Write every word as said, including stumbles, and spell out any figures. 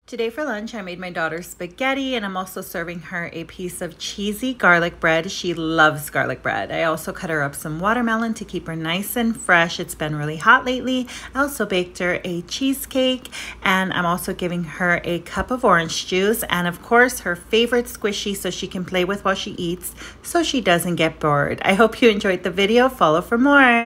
Today for lunch, I made my daughter spaghetti, and I'm also serving her a piece of cheesy garlic bread. She loves garlic bread. I also cut her up some watermelon to keep her nice and fresh. It's been really hot lately. I also baked her a cheesecake, and I'm also giving her a cup of orange juice, and of course, her favorite squishy so she can play with while she eats so she doesn't get bored. I hope you enjoyed the video. Follow for more.